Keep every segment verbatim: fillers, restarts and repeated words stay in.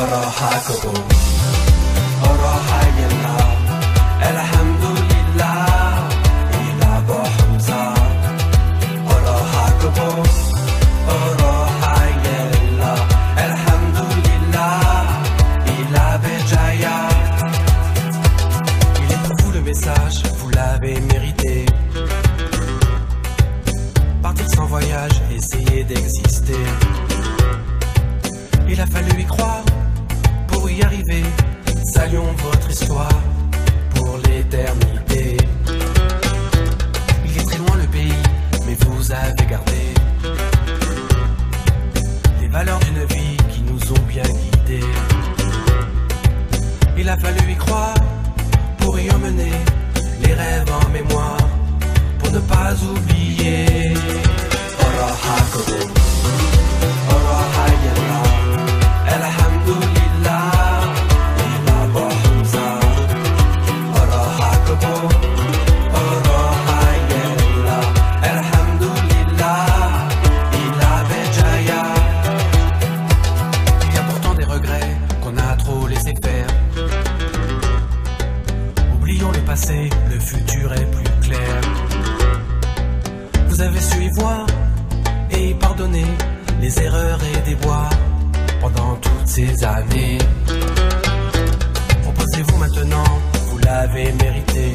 أراحكم أراح يلا الحمد لله إلى أبو حمزة أراحكم أراح يلا الحمد لله إلى بجايا. Il est pour vous le message, vous l'avez mérité. Partir sans voyage, essayer d'exister. Il a fallu y croire pour y arriver. Saluons votre histoire pour l'éternité. Il est très loin le pays, mais vous avez gardé les valeurs d'une vie qui nous ont bien guidés. Il a fallu y croire pour y emmener les rêves en mémoire, pour ne pas oublier. أراحكم أراح يلا الحمد لله إلى أبو حمزة أراحكم أراح يلا الحمد لله إلى بجايا. Il y a pourtant des regrets qu'on a trop laissé faire. Oublions le passé, le futur est plus clair. Vous avez su y voir et pardonner les erreurs et déboires pendant toutes ces années. Reposez-vous maintenant, vous l'avez mérité.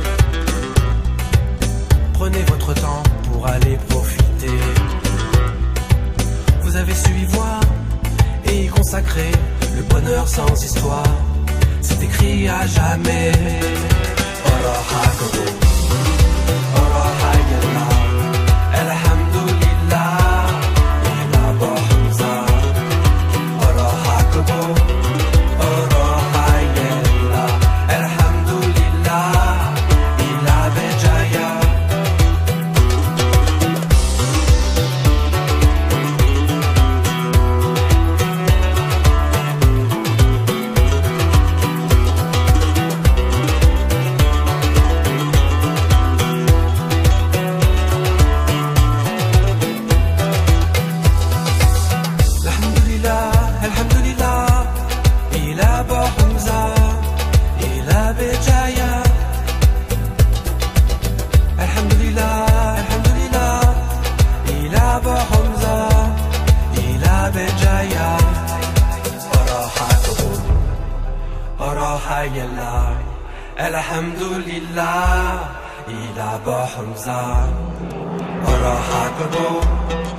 Prenez votre temps pour aller profiter. Vous avez su y voir et y consacrer le bonheur sans histoire. C'est écrit à jamais. أراحكم أراح يلا الحمد لله إلى أبو حمزة أراحكم أراح يلا الحمد لله إلى بجايا. الحمد لله إلى أبو حمزة أراحكم